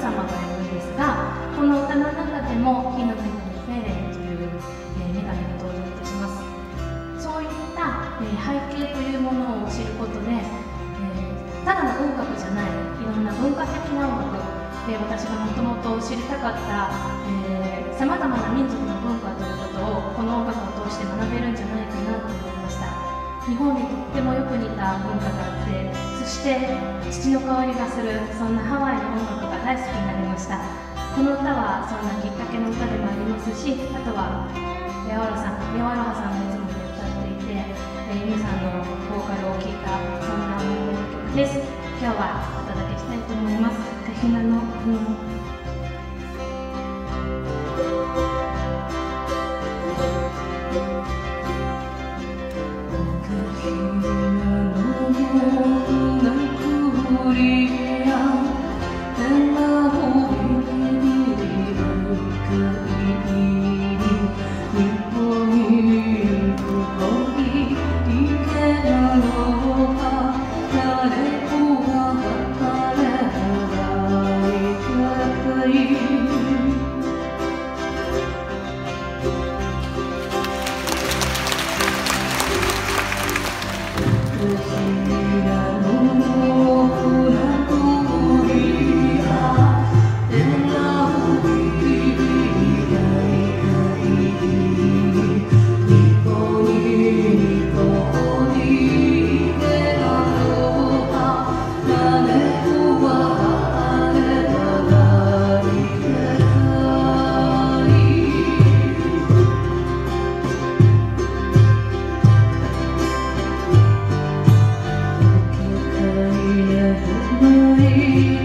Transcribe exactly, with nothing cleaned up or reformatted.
様がいるんですが、この歌の中でも火の女神フェーレンという、えー、女神が登場いたします。そういった、えー、背景というものを知ることで、えー、ただの音楽じゃない、いろんな文化的な音楽で、私がもともと知りたかったさまざまな民族の文化ということをこの音楽を通して学べるんじゃないかなと思いました。日本にとってもよく似た文化があって、そして土の香りがする、そんなハワイの音楽が大好きになりました。この歌はそんなきっかけの歌でもありますし、あとはレオアロさん、レオアロハさんがいつも歌っていて、ユミさんのボーカルを聴いたそんな思い出の曲です。今日はお届けしたいと思います。カヒナの雲。 Hãy subscribe cho kênh Ghiền Mì Gõ để không bỏ lỡ